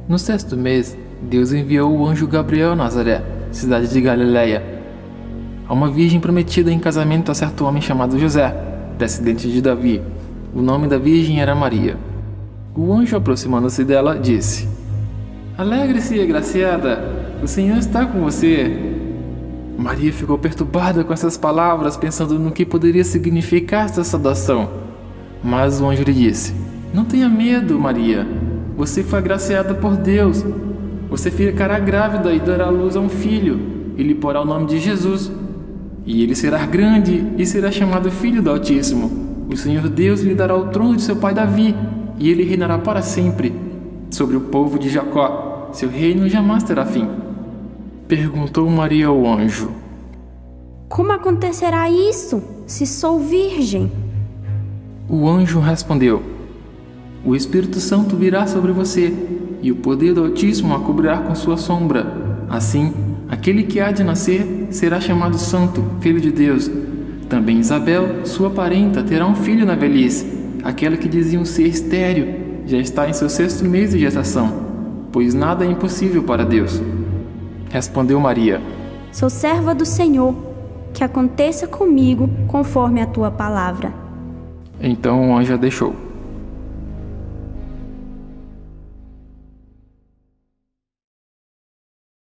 No sexto mês, Deus enviou o anjo Gabriel a Nazaré, cidade de Galiléia, a uma virgem prometida em casamento a certo homem chamado José, descendente de Davi. O nome da virgem era Maria. O anjo, aproximando-se dela, disse: "Alegre-se, agraciada, o Senhor está com você." Maria ficou perturbada com essas palavras, pensando no que poderia significar esta saudação. Mas o anjo lhe disse: "Não tenha medo, Maria. Você foi agraciada por Deus. Você ficará grávida e dará à luz a um filho, e lhe porá o nome de Jesus. E ele será grande e será chamado Filho do Altíssimo. O Senhor Deus lhe dará o trono de seu pai Davi, e ele reinará para sempre sobre o povo de Jacó. Seu reino jamais terá fim." Perguntou Maria ao anjo: "Como acontecerá isso, se sou virgem?" O anjo respondeu: "O Espírito Santo virá sobre você, e o poder do Altíssimo a cobrirá com sua sombra. Assim, aquele que há de nascer será chamado Santo, Filho de Deus. Também Isabel, sua parenta, terá um filho na velhice. Aquela que diziam ser estéril já está em seu sexto mês de gestação, pois nada é impossível para Deus." Respondeu Maria: "Sou serva do Senhor, que aconteça comigo conforme a tua palavra." Então o anjo a deixou.